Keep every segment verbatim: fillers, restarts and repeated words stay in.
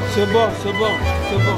c'est bon, c'est bon, c'est bon.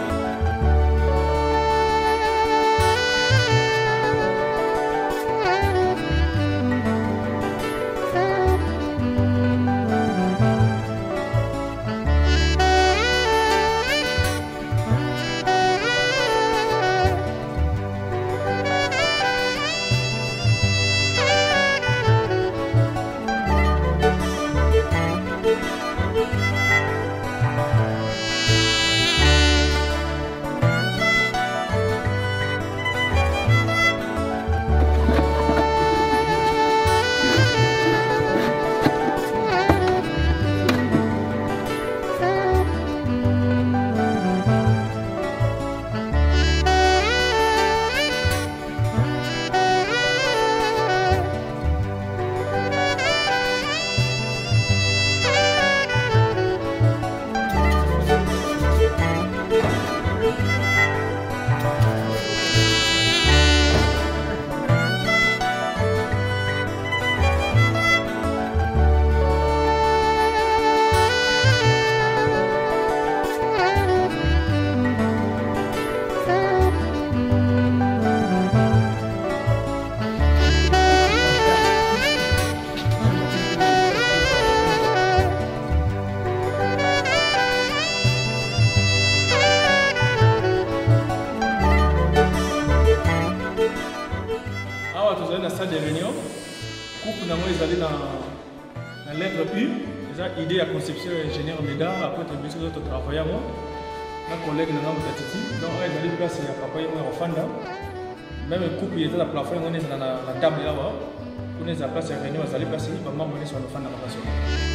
Dans la salle de réunion, couple n'a pas allé dans la lettre U, déjà idée à conception ingénieur Méda, après tu as besoin de travailler à moi, ma collègue n'a pas tati, donc elle est allée place à papa et moi au fanda, même le couple il était à la plafond, on est dans la table là-bas, on est à la place de réunion, on est allé placer, maman on est sur le fanda ma passion.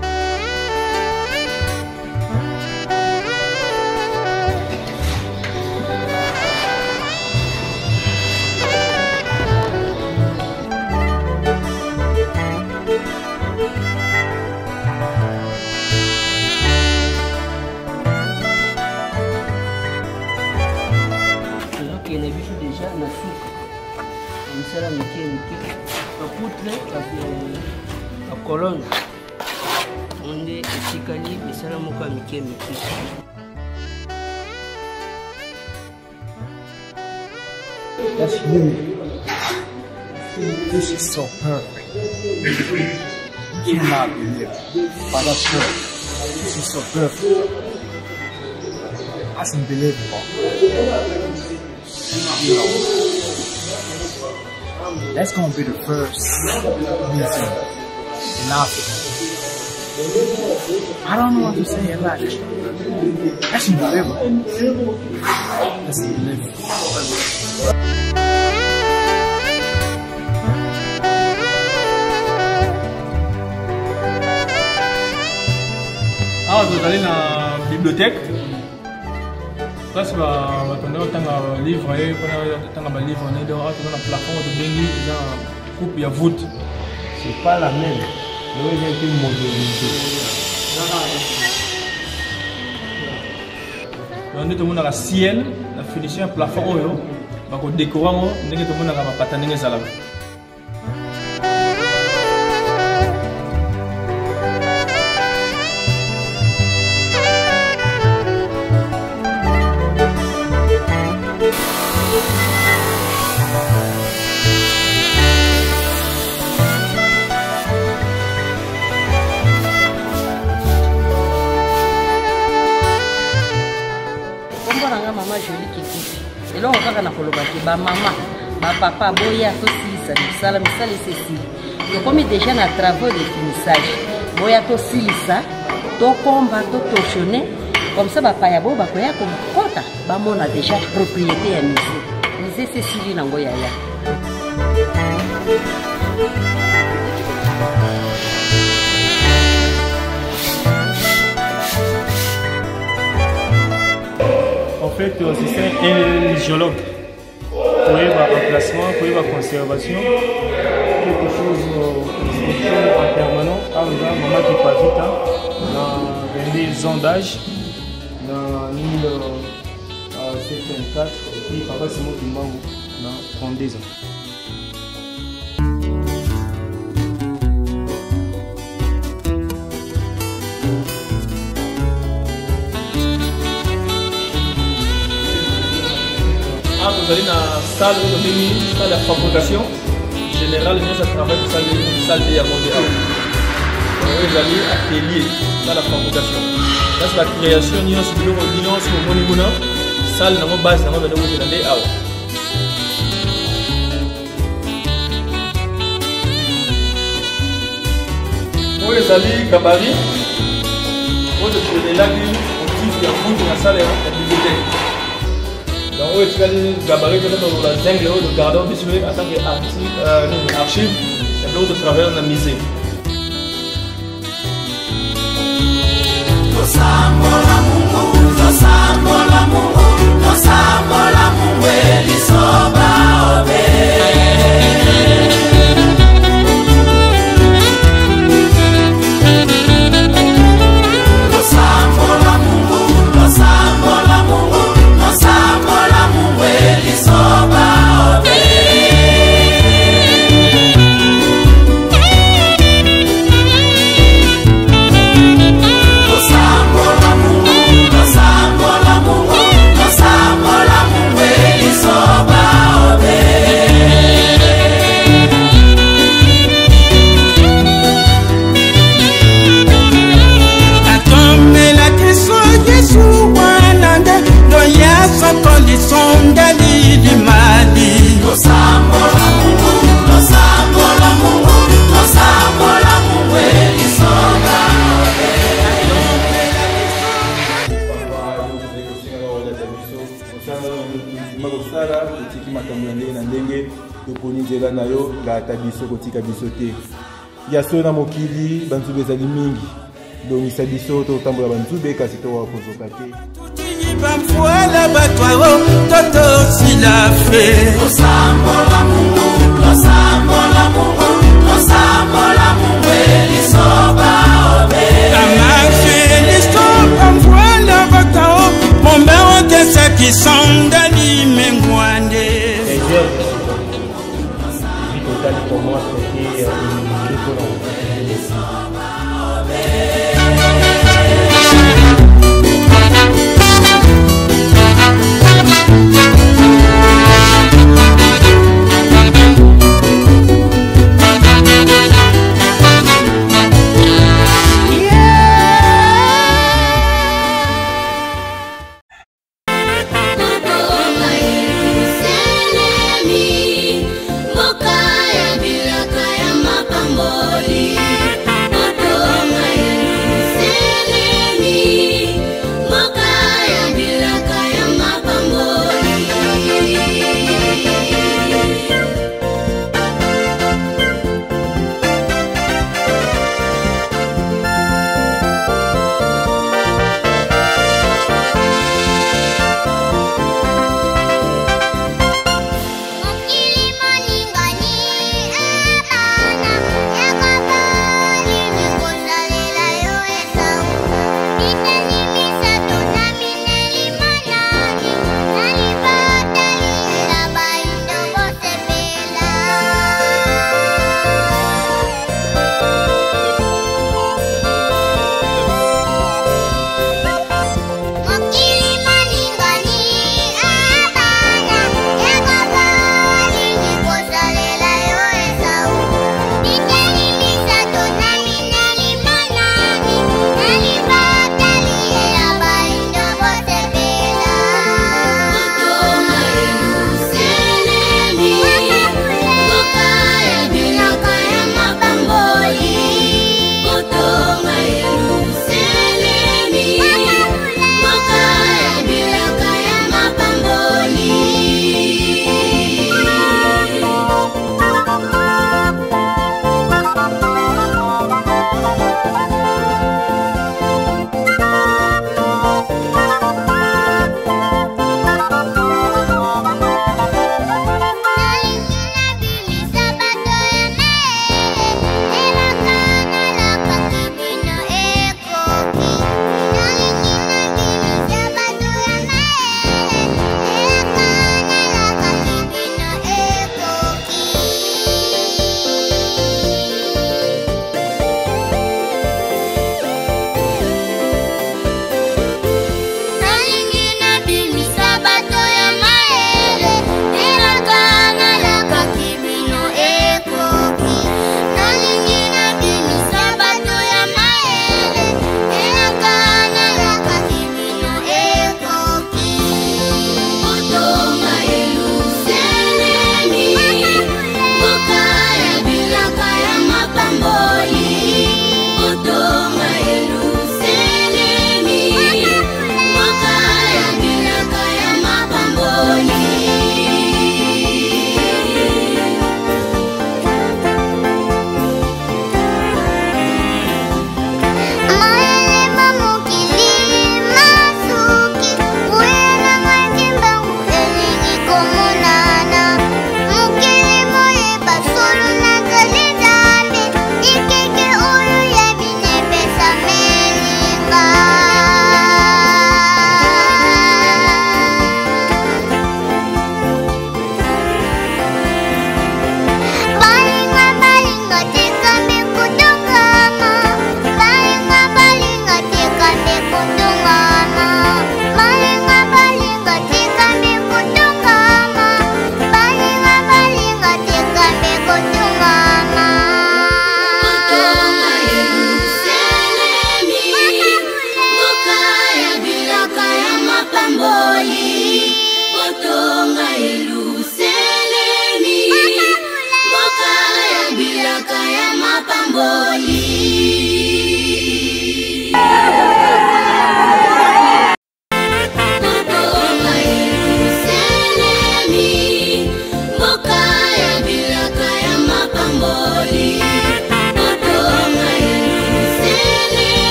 Déjà na suka msala mike mike kaputre ka colonne onde etikali misala moko ya mike mike. That's you. This is so perfect. You cannot believe it, but that's true. This is so perfect. That's unbelievable. You know, that's gonna be the first museum in Africa. I don't know what to say about it. That's unbelievable. That's unbelievable. Ah, vous allez dans la bibliothèque. Place va attendre autant de livres et pendant autant de livres on est dans un plafond de bengi dans coupe ya voûte. C'est pas la même. Nous j'ai été modélisé. On est tout le monde dans la ciel, la finition plafond oyo, va ko décorer mo ndenge tout le monde na ba pata ndenge zala. Maman Jolie Kiki. Et là on va na koloba ki ba maman, ba papa boya to silisa misala misala ceci. Donc comme déjà na travaux de finissage, boya to silisa, to komba to toshone, comme ça ba paya bo ba koya ko kota, ba mona déjà propriété ya musée. Musée c'est Sili nango ya ya. En fait, c'est un géologue. Pour y avoir emplacement, pour y avoir conservation, quelque chose en permanent, quand on a un moment qui passe vite, dans des sondages, dans mille sept cent vingt-quatre, et puis par là, c'est moi qui m'en dans trente-deux ans. tozali na salle oyo tobengi salle ya fabrication générale nyonso ya travail tosali salle te yango nde awa oyo ezali atelier salle ya fabrication kasi bacréation nyonso biloko nyonso omoni kuna salle nango base nango bende kozela nde awa oyo ezali gabari oyo tolelaki motif ya mbutu na salle ya bibliothèque donc oyo etikali gabari te tolola zingle oyo togardon biso en tant que archive ya biloko totravaille na musée tosambola mungu tosambola mungu tosambola mungu elisoba obe nzela na yo ngata biso kotika biso te yaso na mokili banzube ezali mingi ndongisa biso totambola banzube kasi towa kozoka te bamfuala batwao toto sila fe tosambola mungu tosambola mungu tosambola mungu elisoba obe amafe elisoba mfuala batwao mombeo kesa kisandali mengwande Pour moi, c'était une